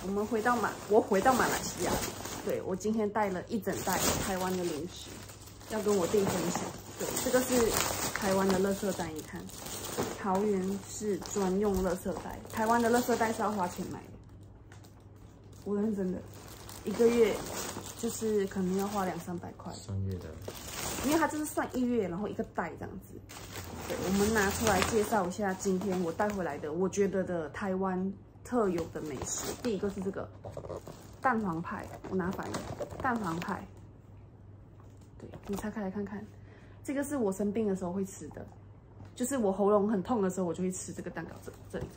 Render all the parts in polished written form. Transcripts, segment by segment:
我回到马来西亚，对我今天带了一整袋台湾的零食，要跟我弟分享。对，这个是台湾的垃圾袋，你看，桃园是专用垃圾袋，台湾的垃圾袋是要花钱买的。我认真的，一个月就是可能要花200-300块。 3月的， 因为它这是算1月，然后一个袋这样子。对，我们拿出来介绍一下今天我带回来的，我觉得的台湾特有的美食。第一个是这个蛋黄派，我拿反了，蛋黄派。对，你拆开来看看，这个是我生病的时候会吃的，就是我喉咙很痛的时候，我就会吃这个蛋糕。这里。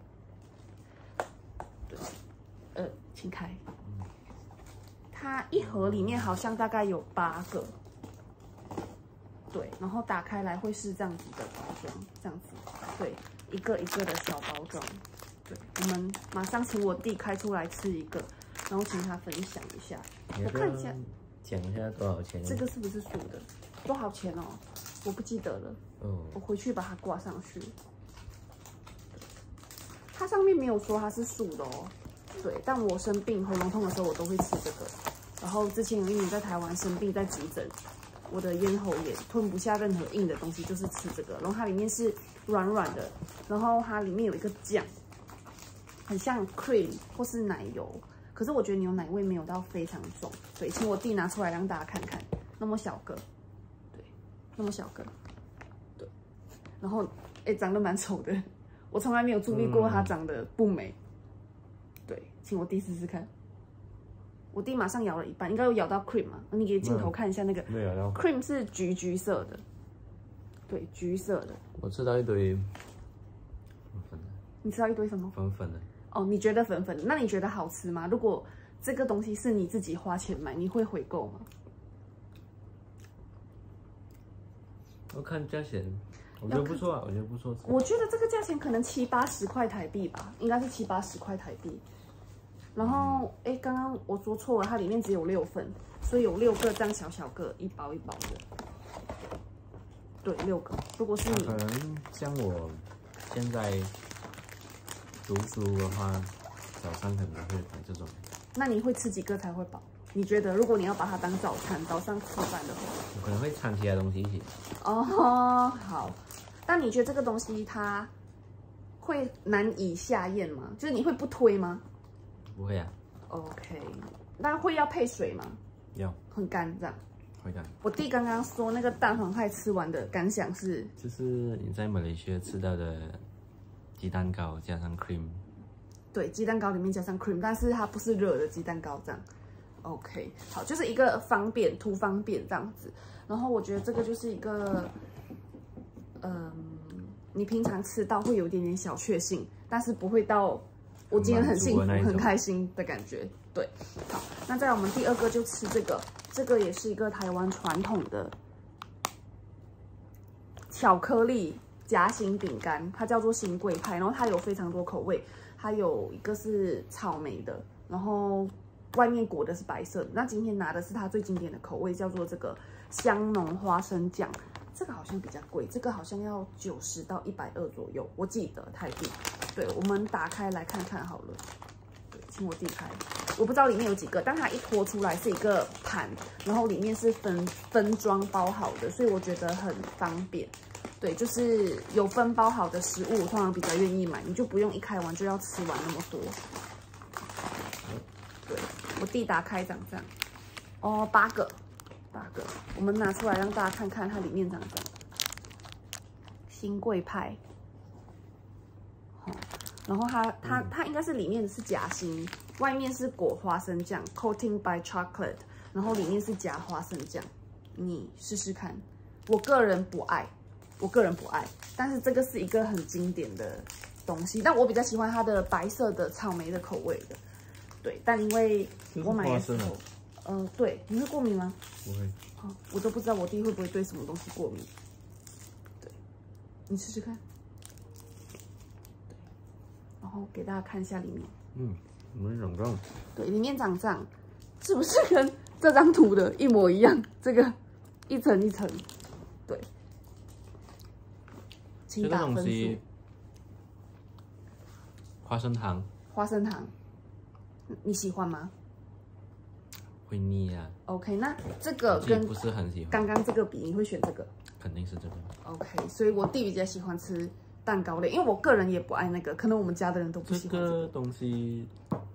对，请开。它一盒里面好像大概有8个。对，然后打开来会是这样子的包装，这样子，对，一个一个的小包装。对，我们马上请我弟开出来吃一个，然后请他分享一下。我看一下， 讲一下多少钱？ 这个是不是素的？多少钱哦？我不记得了。哦，我回去把它挂上去。它上面没有说它是素的哦。对，但我生病喉咙痛的时候，我都会吃这个。然后之前有1年在台湾生病，在急诊。我的咽喉炎吞不下任何硬的东西，就是吃这个。然后它里面是软软的，然后它里面有一个酱，很像 cream 或是奶油，可是我觉得牛奶味没有到非常重，所以请我弟拿出来让大家看看。那么小个，对，那么小个，对，然后长得蛮丑的，我从来没有注意过它长得不美。对，请我弟试试看。我弟马上咬了一半，应该有咬到 cream 嘛？你给镜头看一下那个， 没有咬到 cream 是橘色的，对，橘色的。 我吃到一堆粉粉的。 你吃到一堆什么？ 粉粉的。 哦，你觉得粉粉的？那你觉得好吃吗？如果这个东西是你自己花钱买，你会回购吗？ 我看价钱，我觉得不错啊，我觉得不错。 我觉得这个价钱可能70-80块台币吧，应该是70-80块台币。然后，刚刚我说错了，它里面只有6份，所以有6个这样小小个，一包一包的。对，6个。如果是你， 可能像我现在读书的话，早上可能会买这种。 那你会吃几个才会饱？你觉得，如果你要把它当早餐，早上吃饭的话， 我可能会掺其他东西一起。 哦，好。但你觉得这个东西它会难以下咽吗？就是你会不推吗？ 不会啊。 OK， 那会要配水吗？ 要。 很干这样。 会干。 我弟刚刚说那个蛋黄派吃完的感想是， 就是你在马来西亚吃到的鸡蛋糕加上 cream。对， 鸡蛋糕里面加上 cream， 但是它不是热的鸡蛋糕这样。OK， 好，就是一个方便图方便这样子。然后我觉得这个就是一个，你平常吃到会有一点点小确幸，但是不会到。我今天很幸福、很开心的感觉，对。好，那再来我们第2个就吃这个，这个也是一个台湾传统的巧克力夹心饼干，它叫做新贵派，然后它有非常多口味，它有一个是草莓的，然后外面裹的是白色的。那今天拿的是它最经典的口味，叫做这个香浓花生酱。这个好像比较贵，这个好像要90到120左右，我记得台币。对，我们打开来看看好了。对，请我弟开，我不知道里面有几个，但它一拖出来是一个盘，然后里面是分装包好的，所以我觉得很方便。对，就是有分包好的食物，我通常比较愿意买，你就不用一开完就要吃完那么多。对，我弟打开长这样，哦，8个，我们拿出来让大家看看它里面长这样。新贵派。然后它应该是里面是夹心，外面是裹花生酱 ，coating by chocolate， 然后里面是夹花生酱，你试试看。我个人不爱，但是这个是一个很经典的东西，但我比较喜欢它的白色的草莓的口味的，对。但因为我买的时候，对，你会过敏吗？ 不会。 我都不知道我弟会不会对什么东西过敏。对，你试试看。然后给大家看一下里面， 里面长这样，对， 里面长这样，是不是跟这张图的一模一样？这个一层一层，对。请打分数。 花生糖， 你喜欢吗会腻啊。 ？OK， 那这个我自己跟不是很喜欢， 刚刚这个比，你会选这个肯定是这个。 ？OK， 所以我弟比较喜欢吃蛋糕类，因为我个人也不爱那个，可能我们家的人都不这喜欢个东西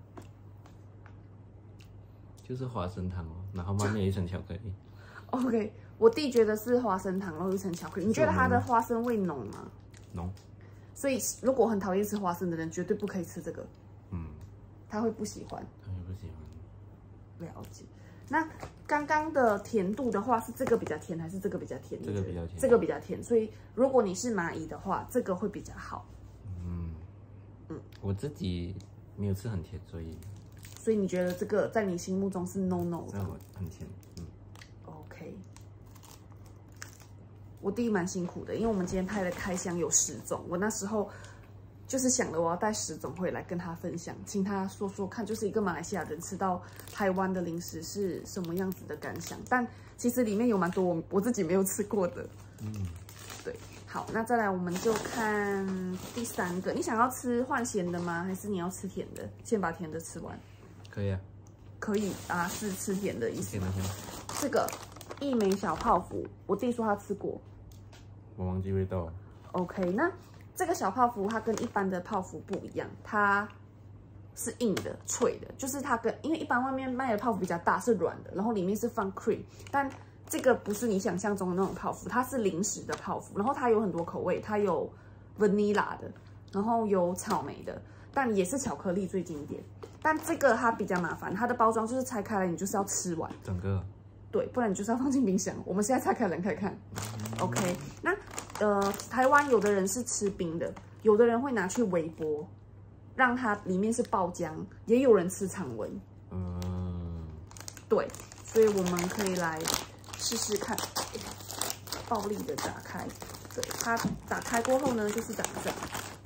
就是花生糖哦，然后外面有一层巧克力。 OK， 我弟觉得是花生糖，然后一层巧克力。你觉得它的花生味浓吗？ 浓。 所以如果很讨厌吃花生的人，绝对不可以吃这个。 嗯， 他会不喜欢。 他也不喜欢。 了解。那刚刚的甜度的话，是这个比较甜，还是这个比较甜？ 这个比较甜。 这个比较甜，所以如果你是蚂蚁的话，这个会比较好。 我自己没有吃很甜，所以你觉得这个在你心目中是 no 的？ 让我很甜。 OK。我弟蛮辛苦的，因为我们今天拍的开箱有10种，我那时候就是想了我要带10种回来跟他分享，请他说说看，就是一个马来西亚人吃到台湾的零食是什么样子的感想。但其实里面有蛮多我自己没有吃过的。对。好，那再来我们就看第3个，你想要吃换咸的吗？还是你要吃甜的？先把甜的吃完。 可以啊。 可以啊，是吃甜的意思吗？ 甜的。 这个一枚小泡芙，我弟说他吃过。 我忘记味道了。 OK， 那这个小泡芙它跟一般的泡芙不一样，它是硬的、脆的，就是它因为一般外面卖的泡芙比较大，是软的，然后里面是放 cream， 但这个不是你想象中的那种泡芙，它是零食的泡芙，然后它有很多口味，它有 vanilla 的，然后有草莓的，但也是巧克力最经典。但这个它比较麻烦，它的包装就是拆开来，你就是要吃完整个。 对，不然你就是要放进冰箱。我们现在拆开来看看。OK， 那台湾有的人是吃冰的，有的人会拿去微波，让它里面是爆浆，也有人吃常温。对，所以我们可以来试试看，暴力的打开。对，它打开过后呢，就是长这样。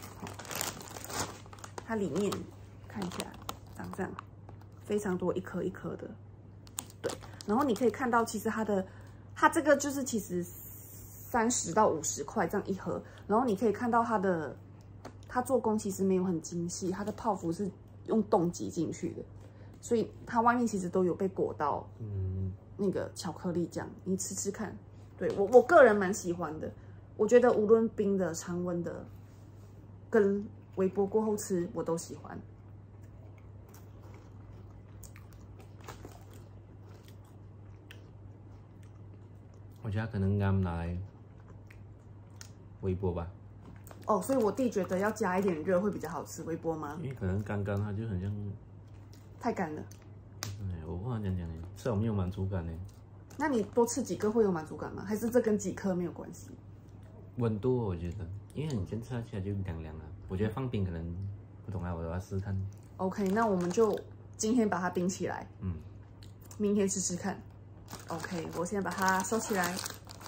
它里面看一下，长这样，非常多，一颗一颗的。对，然后你可以看到，其实它这个就是其实30到50块这样一盒，然后你可以看到它做工其实没有很精细，它的泡芙是用冻挤进去的，所以它外面其实都有被裹到那个巧克力酱，你吃吃看。对，我个人蛮喜欢的，我觉得无论冰的、常温的，跟微波过后吃我都喜欢。 我觉得可能刚拿来微波吧。 哦，所以我弟觉得要加一点热会比较好吃，微波吗？ 因为可能刚刚它就很像太干了。 我不知道讲呢，吃了没有满足感呢。 那你多吃几个会有满足感吗？还是这跟几颗没有关系？ 温度我觉得，因为你先吃下去就凉凉了。我觉得放冰可能不懂啊，我要试试看。 OK， 那我们就今天把它冰起来，明天试试看。OK， 我先把它收起来。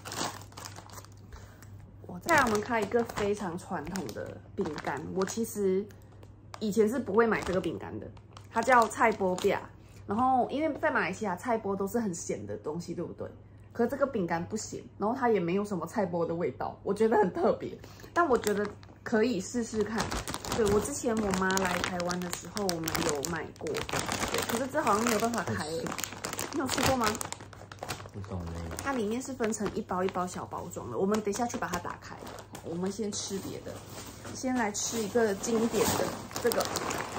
再来，我们开一个非常传统的饼干。我其实以前是不会买这个饼干的，它叫菜波饼。然后因为在马来西亚菜波都是很咸的东西，对不对？可是这个饼干不咸，然后它也没有什么菜波的味道，我觉得很特别。但我觉得可以试试看。对，我之前我妈来台湾的时候，我们有买过。对，可是这好像没有办法开。你有吃过吗？ 不懂嘞。 它里面是分成一包一包小包装的，我们等一下去把它打开。我们先吃别的，先来吃一个经典的这个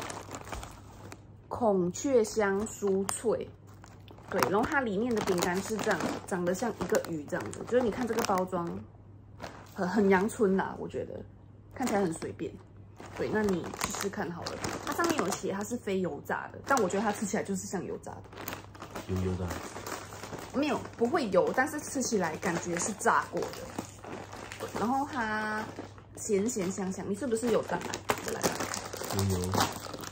孔雀香酥脆。对，然后它里面的饼干是这样，长得像一个鱼这样子，就是你看这个包装很阳春啦，我觉得看起来很随便。对，那你试试看好了。它上面有写它是非油炸的，但我觉得它吃起来就是像油炸的。 油油的。 没有，不会油，但是吃起来感觉是炸过的。对，然后它咸咸香香，你是不是有蛋奶？我来看。 油油。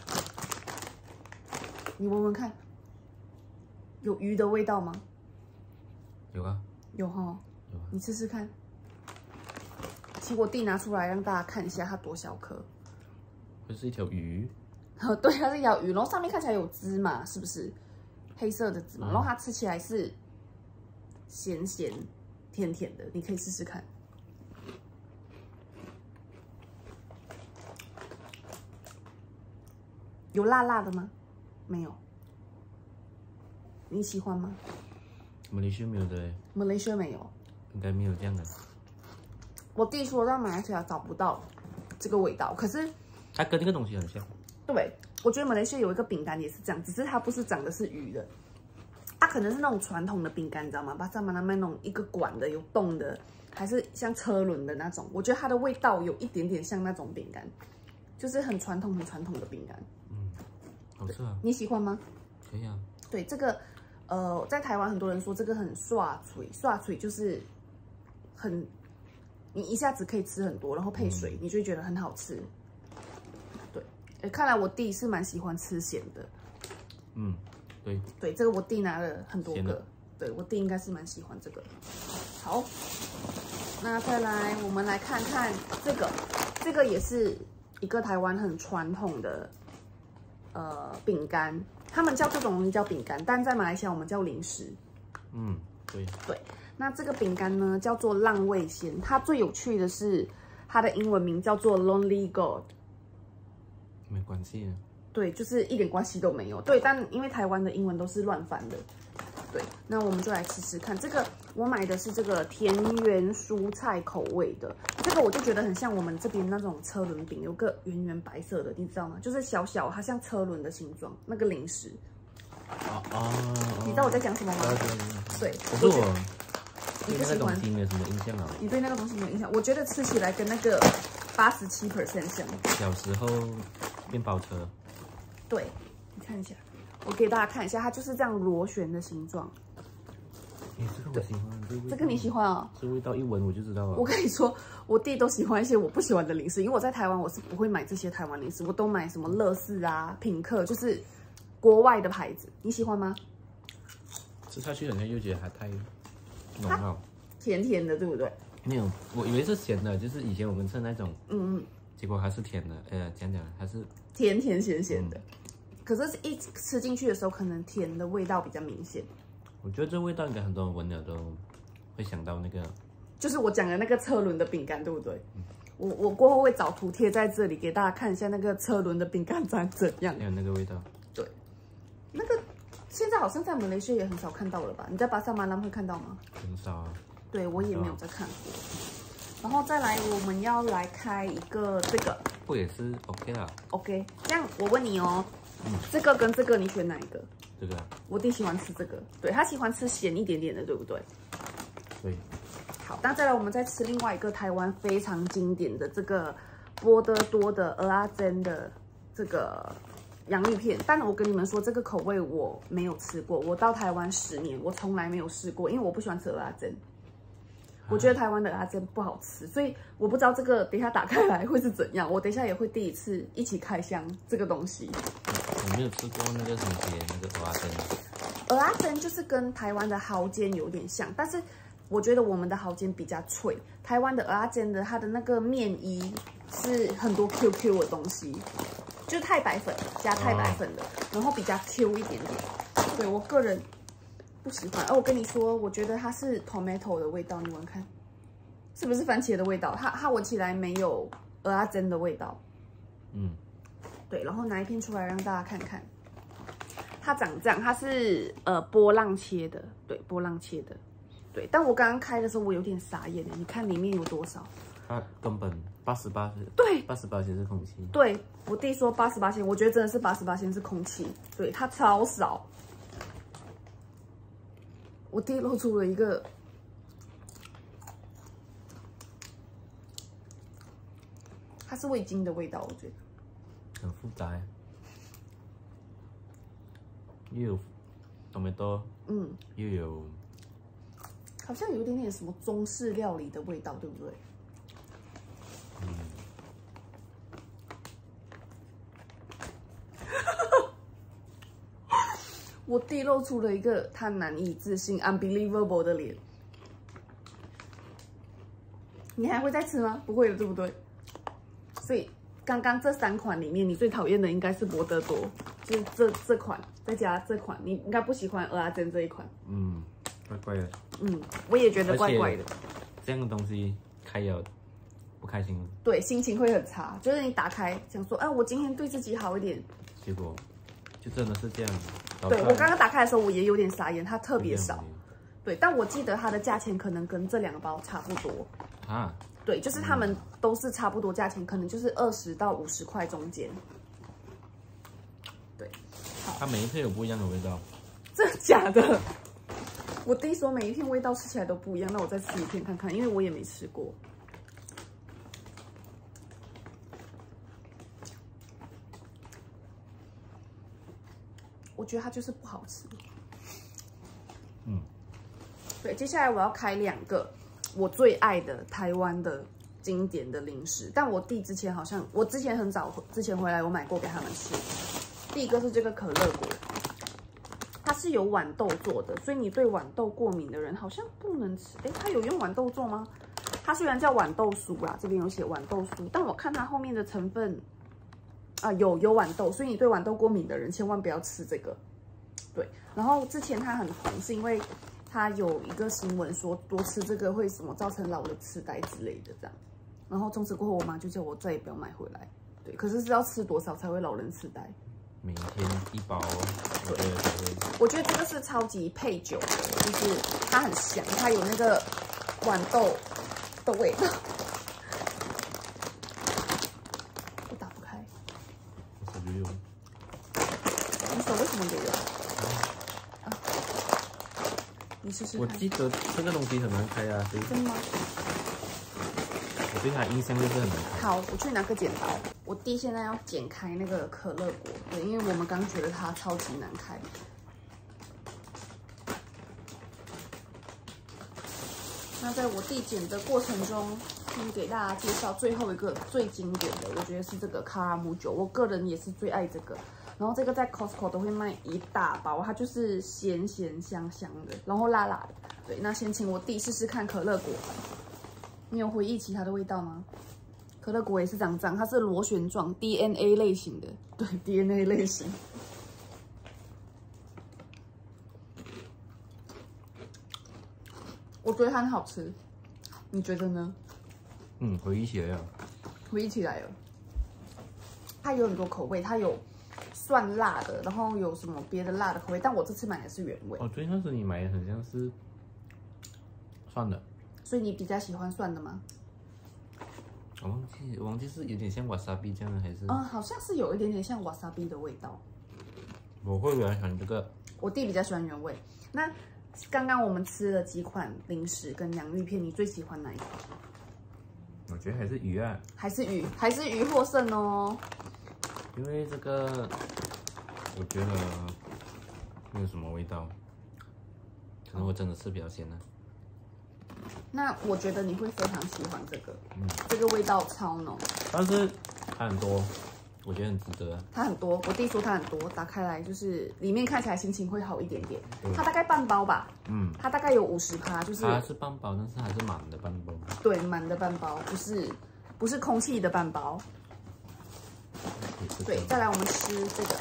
你闻闻看，有鱼的味道吗？ 有啊。 有哈。 有啊。 你试试看。请我弟拿出来让大家看一下它多小颗。 这是一条鱼。 对，它是一条鱼，然后上面看起来有芝麻，是不是？黑色的芝麻，然后它吃起来是咸咸甜甜的，你可以试试看。有辣辣的吗？ 没有。你喜欢吗？ 马来西亚没有的， 马来西亚没有， 应该没有这样的。 我弟说在马来西亚找不到这个味道，可是它跟那个东西很像。 对，我觉得马来西亚有一个饼干也是这样，只是它不是长的是鱼的，它可能是那种传统的饼干，你知道吗？巴萨马拉卖那种一个管的有洞的，还是像车轮的那种。我觉得它的味道有一点点像那种饼干，就是很传统的饼干。 嗯，好吃啊。 你喜欢吗？ 可以啊。 对，这个在台湾很多人说这个很刷嘴，刷嘴就是很，你一下子可以吃很多，然后配水，你就会觉得很好吃。对，看来我弟是蛮喜欢吃咸的。 嗯，对。 对，这个我弟拿了很多个。对，我弟应该是蛮喜欢这个。好，那再来我们来看看这个，这个也是一个台湾很传统的饼干。他们叫这种东西叫饼干，但在马来西亚我们叫零食。 嗯，对。 对，那这个饼干呢叫做浪味仙，它最有趣的是它的英文名叫做 Lonely God。 没关系啊。 对，就是一点关系都没有。对，但因为台湾的英文都是乱翻的。对，那我们就来吃吃看。这个我买的是这个田园蔬菜口味的，这个我就觉得很像我们这边那种车轮饼，有个圆圆白色的，你知道吗？就是小小，它像车轮的形状，那个零食。你知道我在讲什么吗？对。 可是我你不喜欢？ 对那个东西没有什么印象啊。 你对那个东西没有印象？我觉得吃起来跟那个87% 像。 小时候面包车。 对，你看一下。我给大家看一下，它就是这样螺旋的形状。 这个我喜欢， 这个你喜欢啊？ 这味道一闻我就知道了。 我跟你说，我弟都喜欢一些我不喜欢的零食，因为我在台湾我是不会买这些台湾零食，我都买什么乐事啊、品客，就是国外的牌子。你喜欢吗？ 吃下去好像又觉得还太浓了， 甜甜的，对不对？ 没有，我以为是咸的，就是以前我们吃那种，结果还是甜的，讲还是甜甜咸咸的。可是，一吃进去的时候，可能甜的味道比较明显。 我觉得这味道应该很多人闻了都会想到那个， 就是我讲的那个车轮的饼干，对不对？我过后会找图贴在这里给大家看一下那个车轮的饼干长怎样。 还有那个味道。 对，那个现在好像在马来西亚也很少看到了吧？你在巴萨马兰会看到吗？ 很少啊。 对，我也没有在看过。然后再来，我们要来开一个这个， 不也是 OK 啦 ？OK， 这样我问你哦。这个跟这个你选哪一个？ 这个。 我弟喜欢吃这个，对他喜欢吃咸一点点的，对不对？ 对。 好，那再来我们再吃另外一个台湾非常经典的这个波德多的蚵仔煎的这个洋芋片，但我跟你们说，这个口味我没有吃过，我到台湾10年，我从来没有试过，因为我不喜欢吃蚵仔煎。我觉得台湾的蚵仔煎不好吃，所以我不知道这个等一下打开来会是怎样。我等一下也会第一次一起开箱这个东西。 我没有吃过那个什么那个蚵仔煎。 蚵仔煎就是跟台湾的蚝煎有点像，但是我觉得我们的蚝煎比较脆，台湾的蚵仔煎的它的那个面衣是很多 QQ 的东西，就是太白粉加太白粉的，然后比较 Q 一点点。对我个人不喜欢。我跟你说，我觉得它是 tomato 的味道，你闻看，是不是番茄的味道？它闻起来没有蚵仔煎的味道。对，然后拿一片出来让大家看看。它长这样，它是波浪切的，对，波浪切的，对。但我刚刚开的时候，我有点傻眼的，你看里面有多少？ 它根本88%， 对 ，88%是空气。 对，我弟说88%，我觉得真的是88%是空气，对，它超少。我弟露出了一个，它是味精的味道，我觉得很复杂。又有tomato，又有， 好像有一点点什么中式料理的味道，对不对？我弟露出了一个他难以置信 （unbelievable） 的脸。你还会再吃吗？不会了，对不对？所以刚刚这3款里面，你最讨厌的应该是博德多，就是这款，再加这款，你应该不喜欢蚵仔煎这一款。 怪怪的。 我也觉得怪怪的。 这样的东西开了不开心。对， 心情会很差。就是你打开想说，我今天对自己好一点， 结果就真的是这样。 对我刚刚打开的时候，我也有点傻眼，它特别少。 这样对，但我记得它的价钱可能跟这2个包差不多。 啊， 对，就是它们都是差不多价钱，可能就是20到50块中间。对， 它每一片有不一样的味道。 真的假的？我弟说每一片味道吃起来都不一样，那我再吃一片看看，因为我也没吃过。我觉得它就是不好吃。对，接下来我要开2个我最爱的台湾的经典的零食，但我弟之前好像，我之前很早之前回来，我买过给他们吃。第一个是这个可乐果，它是有豌豆做的，所以你对豌豆过敏的人好像不能吃。哎，它有用豌豆做吗？它虽然叫豌豆酥啦，这边有写豌豆酥，但我看它后面的成分有豌豆，所以你对豌豆过敏的人千万不要吃这个。对，然后之前它很红，是因为它有一个新闻说多吃这个会什么造成老人痴呆之类的这样。然后从此过后，我妈就叫我再也不要买回来。对，可是要吃多少才会老人痴呆？ 每天1包， 我觉得这个是超级配酒的，就是它很香，它有那个豌豆的味道。我打不开， 我手就有。 你手为什么也有？你试试看。 我记得这个东西很难开啊，所以真的吗？ 我对它印象就是很难开。 好，我去拿个剪刀。我弟现在要剪开那个可乐果，对，因为我们刚觉得它超级难开。那在我弟剪的过程中，先给大家介绍最后一个最经典的，我觉得是这个卡拉姆酒，我个人也是最爱这个。然后这个在 Costco 都会卖一大包，它就是咸咸香香的，然后辣辣的。对，那先请我弟试试看可乐果。你有回忆起它的味道吗？可乐果也是长这样，它是螺旋状 DNA 类型的，对 DNA 类型。我觉得它很好吃，你觉得呢？ 回忆起来了。 回忆起来了。它有很多口味，它有蒜辣的，然后有什么别的辣的口味，但我这次买的是原味。 哦，对，那时你买的很像是蒜的。 所以你比较喜欢蒜的吗？ 我忘记是有点像 wasabi 这样的还是？ 好像是有一点点像 wasabi 的味道。 我会比较喜欢这个。 我弟比较喜欢原味。那刚刚我们吃了几款零食跟洋芋片，你最喜欢哪一款？ 我觉得还是鱼啊。 还是鱼获胜哦。 因为这个我觉得没有什么味道，可能我真的吃比较咸的。 那我觉得你会非常喜欢这个，这个味道超浓， 但是它很多，我觉得很值得。 它很多，我弟说它很多，打开来就是里面看起来心情会好一点点。它大概半包吧，它大概有50%，就是它是半包，但是还是满的半包。 对，满的半包，不是空气的半包。对，再来我们吃这个，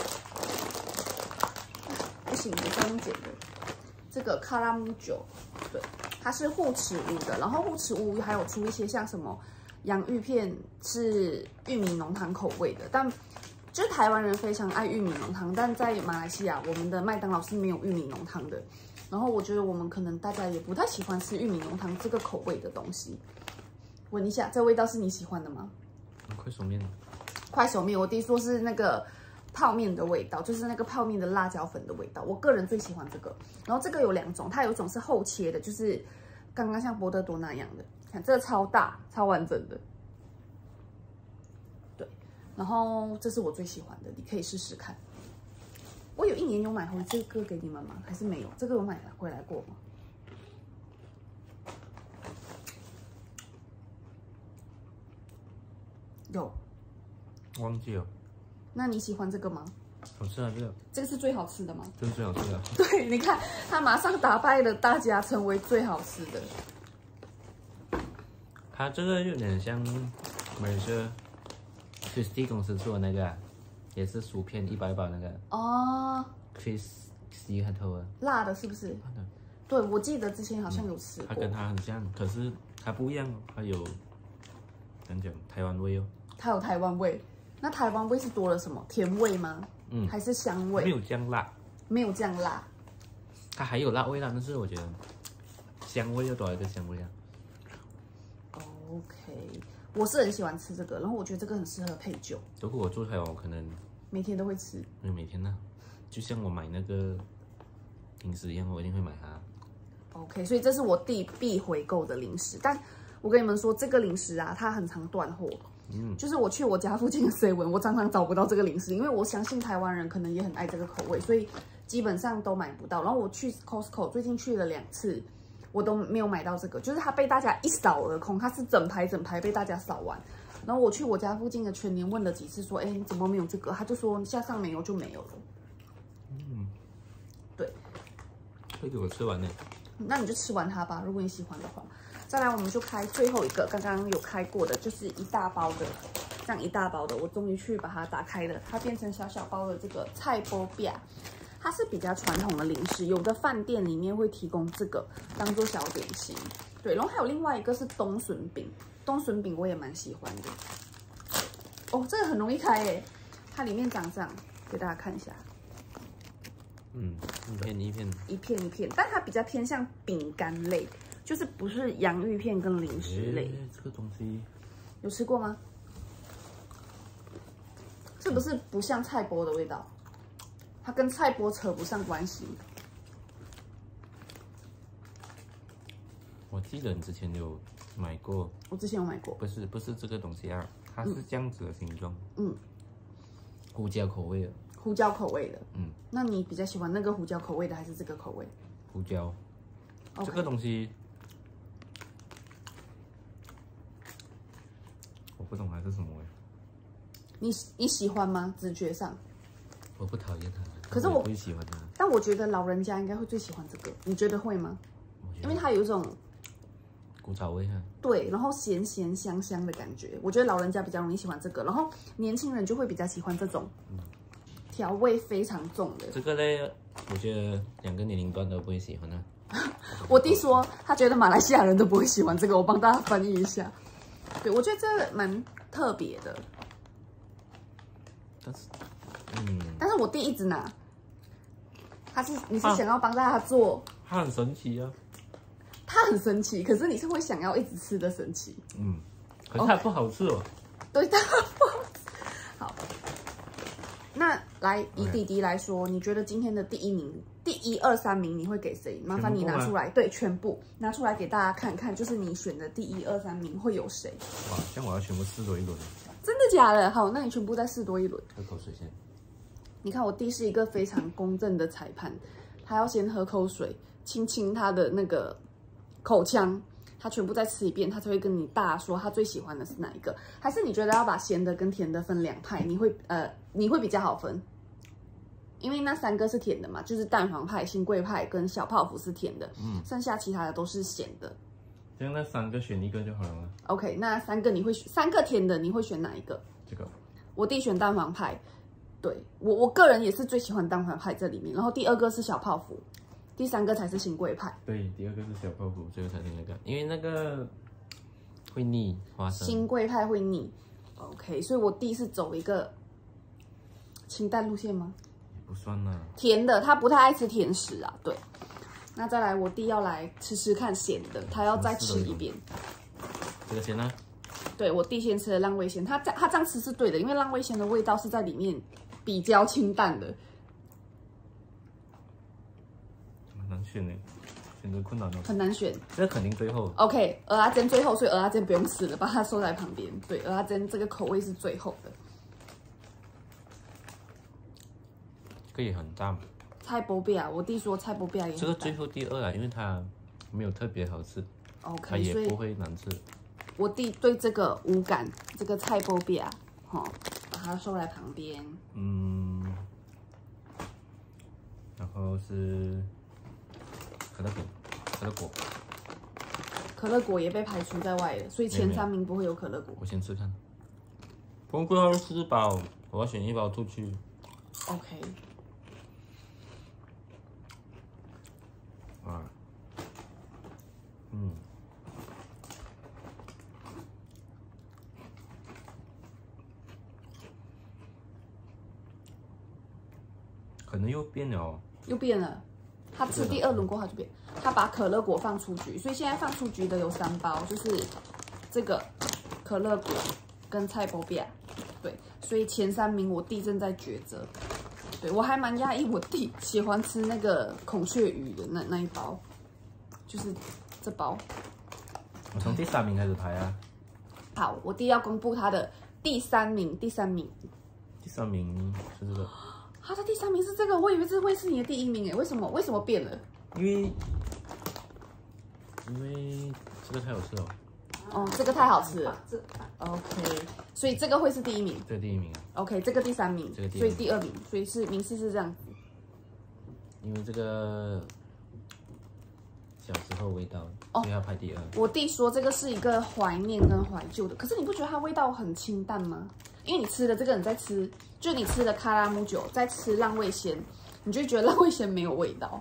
不行，我刚刚剪的这个卡拉姆酒，对。它是护齿屋的，然后护齿屋还有出一些像什么洋芋片是玉米浓汤口味的，但就是台湾人非常爱玉米浓汤，但在马来西亚我们的麦当劳是没有玉米浓汤的。然后我觉得我们可能大家也不太喜欢吃玉米浓汤这个口味的东西。闻一下，这味道是你喜欢的吗？ 快手面。 快手面，我弟说是那个泡面的味道，就是那个泡面的辣椒粉的味道。我个人最喜欢这个。然后这个有2种，它有一种是厚切的，就是刚刚像波德多那样的，看这个超大、超完整的。对，然后这是我最喜欢的，你可以试试看。我有1年有买回这个给你们吗？还是没有？这个有买回来过吗？有。 忘记了。 那你喜欢这个吗？ 好吃啊， 这个是最好吃的吗？ 这是最好吃的。 对，你看，它马上打败了大家，成为最好吃的。 它这个有点像马来西亚 Crispy 公司出的那个、也是薯片100包那个。 哦。 Crispy 很头啊。 辣的是不是？对，我记得之前好像有吃过。 它跟它很像，可是它不一样，它有怎讲台湾味哦。 它有台湾味，那台湾味是多了什么？甜味吗？ 还是香味？ 没有这样辣， 没有这样辣。 它还有辣味啦，但是我觉得香味又多了一个香味啊。 OK， 我是很喜欢吃这个，然后我觉得这个很适合配酒。 如果我住台湾，我可能每天都会吃。 没有每天呢，就像我买那个零食一样，我一定会买它。 OK， 所以这是我弟必回购的零食，但我跟你们说，这个零食啊，它很常断货。就是我去我家附近的 7， 我常常找不到这个零食，因为我相信台湾人可能也很爱这个口味，所以基本上都买不到。然后我去 Costco 最近去了2次，我都没有买到这个，就是它被大家一扫而空，它是整排被大家扫完。然后我去我家附近的全联问了几次，说，哎，你怎么没有这个？他就说下上没有就没有了。对， 会给我吃完呢。 那你就吃完它吧，如果你喜欢的话。再来，我们就开最后一个，刚刚有开过的，就是一大包的，这样一大包的，我终于去把它打开了，它变成小小包的这个菜包饼，它是比较传统的零食，有的饭店里面会提供这个当做小点心。对，然后还有另外一个是冬笋饼，冬笋饼我也蛮喜欢的。哦，这个很容易开耶，它里面长这样，给大家看一下。一片，但它比较偏向饼干类，就是不是洋芋片跟零食类。 这个东西有吃过吗？是不是不像菜包的味道？它跟菜包扯不上关系。 我记得你之前有买过。 我之前有买过。 不是这个东西啊，它是这样子的形状。胡椒口味的。 胡椒口味的。那你比较喜欢那个胡椒口味的，还是这个口味？ 胡椒。这个东西我不懂它是什么味。 你喜欢吗？直觉上。 我不讨厌它， 可是我不喜欢它。 但我觉得老人家应该会最喜欢这个，你觉得会吗？因为它有一种古早味哈。 对，然后咸咸香香的感觉，我觉得老人家比较容易喜欢这个，然后年轻人就会比较喜欢这种调味非常重的。 这个呢，我觉得2个年龄段都不会喜欢啊。 我弟说他觉得马来西亚人都不会喜欢这个，我帮大家翻译一下。对，我觉得这蛮特别的。但是我弟一直拿，你是想要帮大家做？ 他很神奇啊。 他很神奇，可是你是会想要一直吃的神奇。 可是它不好吃哦。 对，它不好吃。好，那来以弟弟来说，你觉得今天的第1名、第1、2、3名你会给谁？麻烦你拿出来，对，全部拿出来给大家看看，就是你选的第1、2、3名会有谁？ 哇，这样我要全部试多一轮。 真的假的？好，那你全部再试多一轮。 喝口水先。 你看我弟是一个非常公正的裁判，他要先喝口水，清清他的那个口腔，他全部再吃一遍，他才会跟你大说他最喜欢的是哪一个。还是你觉得要把咸的跟甜的分2派，你会比较好分？因为那3个是甜的嘛，就是蛋黄派、新贵派跟小泡芙是甜的，剩下其他的都是咸的。 这样那3个选一个就好了吗 ？OK， 那3个你会选3个甜的，你会选哪一个？ 这个。 我弟选蛋黄派，对我个人也是最喜欢蛋黄派这里面，然后第2个是小泡芙，第3个才是新贵派。 对，第2个是小泡芙，最后才是那个，因为那个会腻花生。 新贵派会腻 ，OK， 所以我弟是走一个清淡路线吗？ 也不算啦。 甜的，他不太爱吃甜食啊，对。那再来，我弟要来吃吃看咸的，他要再吃一遍。 这个先呢？ 对，我弟先吃了浪味仙，他这样吃是对的，因为浪味仙的味道是在里面比较清淡的。 很难选呢，选择困难哦。 很难选， 这肯定最后。 OK， 蚵仔煎最后，所以蚵仔煎不用吃了，把它收在旁边。对，蚵仔煎这个口味是最后的。 这个也很淡。 菜包饼啊，我弟说菜包饼也很淡。 这个最后第2啊，因为它没有特别好吃 ，OK， 它也不会难吃。 我弟对这个无感，这个菜包饼，把它收在旁边。 然后是可乐果， 可乐果也被排除在外了，所以前3名不会有可乐果。 我先吃看，不过吃饱，我要选1包出去。 OK。 啊， 可能又变了哦。 又变了。他吃第2轮过后他就变，他把可乐果放出局，所以现在放出局的有3包，就是这个可乐果跟菜包饼。对，所以前3名我弟正在抉择。对我还蛮讶异，我弟喜欢吃那个孔雀鱼的那一包，就是这包。 我从第3名开始排啊。 好，我弟要公布他的第3名，第3名是这个。 他的第3名是这个，我以为这会是你的第1名哎，为什么变了？ 因为这个太好吃了。 哦，这个太好吃了。OK， 所以这个会是第1名。 这个第1名啊。 OK， 这个第3名，所以第2名，所以是名次是这样子。 因为这个小时候味道，所以要排第2。 我弟说这个是一个怀念跟怀旧的，可是你不觉得它味道很清淡吗？因为你吃的这个，你在吃，就是你吃的卡拉姆酒，在吃浪味仙，你就觉得浪味仙没有味道。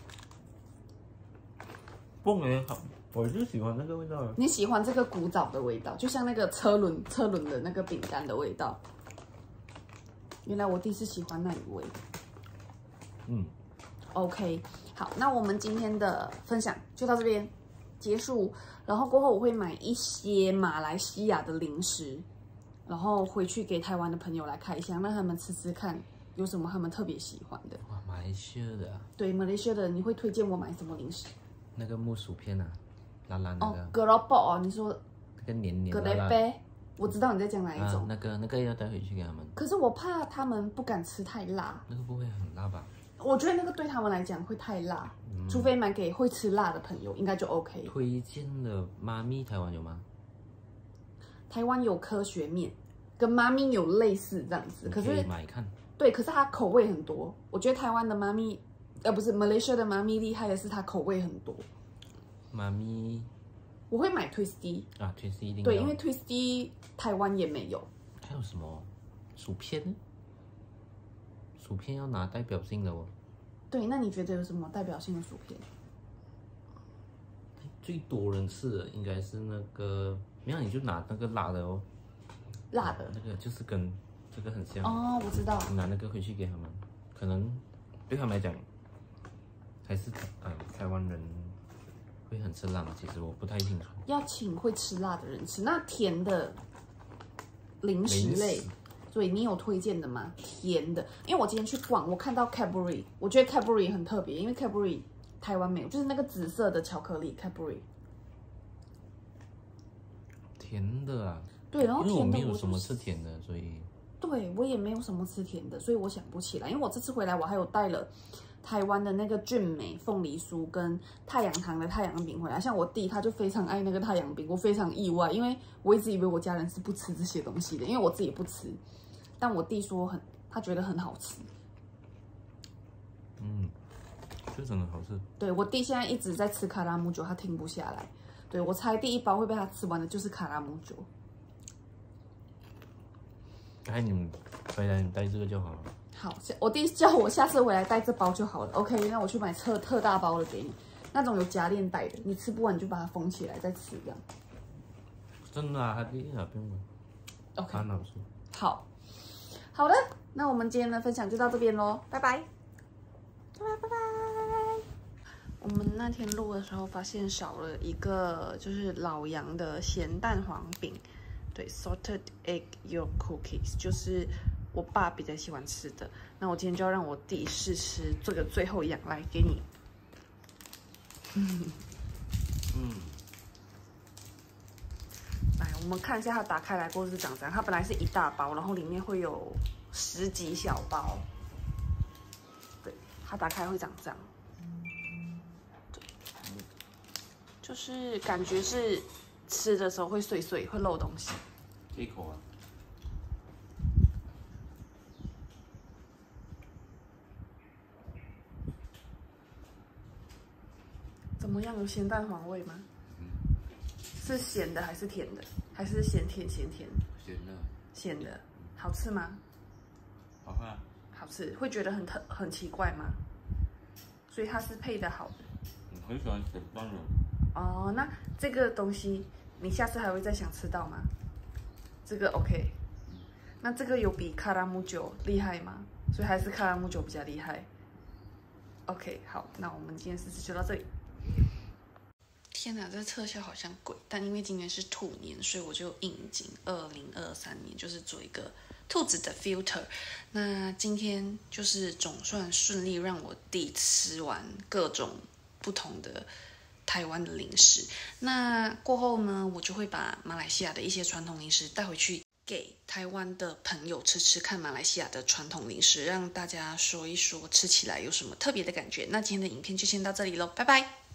不哎，好，我就喜欢那个味道了。 你喜欢这个古早的味道，就像那个车轮的那个饼干的味道。原来我弟是喜欢那一味。OK， 好，那我们今天的分享就到这边结束。然后过后我会买一些马来西亚的零食。然后回去给台湾的朋友来开箱，让他们吃吃看有什么他们特别喜欢的。 哇，马来西亚的啊。 对，马来西亚的，你会推荐我买什么零食？ 那个木薯片啊，蓝蓝那个。 格罗布哦，你说那个黏黏格的。 雷杯，我知道你在讲哪一种。 那个要带回去给他们。 可是我怕他们不敢吃太辣。 那个不会很辣吧？ 我觉得那个对他们来讲会太辣，除非买给会吃辣的朋友，应该就 OK。 推荐的妈咪台湾有吗？ 台湾有科学面，跟妈咪有类似这样子，可是买看。 对，可是它口味很多。我觉得台湾的妈咪，不是 Malaysia 的妈咪厉害的是它口味很多。 妈咪， 我会买 Twisty 啊 ，Twisty 一定对，因为 Twisty 台湾也没有。 还有什么薯片？薯片要拿代表性的哦。 对，那你觉得有什么代表性的薯片？ 最多人吃的应该是那个，没有你就拿那个辣的哦。 辣的那个就是跟这个很像哦，我知道。 拿那个回去给他们，可能对他们来讲，还是台湾人会很吃辣吗？其实我不太清楚。 要请会吃辣的人吃。那甜的零食类，所以你有推荐的吗？甜的，因为我今天去逛，我看到 Cadbury， 我觉得 Cadbury 很特别，因为 Cadbury 台湾没有，就是那个紫色的巧克力 Cadbury。 甜的啊。 对，然后甜的因为我没有什么吃甜的，所以对我也没有什么吃甜的，所以我想不起来。因为我这次回来，我还有带了台湾的那个俊美凤梨酥跟太阳堂的太阳饼回来。像我弟他就非常爱那个太阳饼，我非常意外，因为我一直以为我家人是不吃这些东西的，因为我自己也不吃。但我弟说他觉得很好吃。 就真的好吃。 对，我弟现在一直在吃卡拉姆酒，他停不下来。对，我猜第1包会被他吃完的就是卡拉姆酒。 哎，你们回来你带这个就好了。 好，我弟叫我下次回来带这包就好了。OK， 那我去买特大包的给你，那种有夹链袋的，你吃不完你就把它封起来再吃，这样。 真的啊，它第一下不用了。 OK， 很好吃。 好的，那我们今天的分享就到这边咯，拜拜。我们那天录的时候发现少了一个，就是老杨的咸蛋黄饼。对 ，salted egg yolk cookies 就是我爸比较喜欢吃的。那我今天就要让我弟试吃这个最后一样，来给你。来，我们看一下它打开来过后是长这样。它本来是一大包，然后里面会有10几小包。对，它打开会长这样。对，就是感觉是吃的时候会碎碎，会漏东西。 这一口啊。 怎么样？有咸蛋黄味吗？是咸的还是甜的？还是咸甜？咸的。咸的，好吃吗？ 好喝啊。 好吃，会觉得很奇怪吗？所以它是配的好的。 很喜欢咸蛋的。 哦，那这个东西你下次还会再想吃到吗？这个 OK。那这个有比卡拉姆酒厉害吗？ 所以还是卡拉木酒比较厉害。OK， 好，那我们今天试吃就到这里。天哪，这特效好像鬼，但因为今年是兔年，所以我就应景2023年，就是做一个兔子的 filter。那今天就是总算顺利让我弟吃完各种不同的台湾的零食。那过后呢，我就会把马来西亚的一些传统零食带回去给台湾的朋友吃吃看马来西亚的传统零食，让大家说一说吃起来有什么特别的感觉。那今天的影片就先到这里咯，拜拜。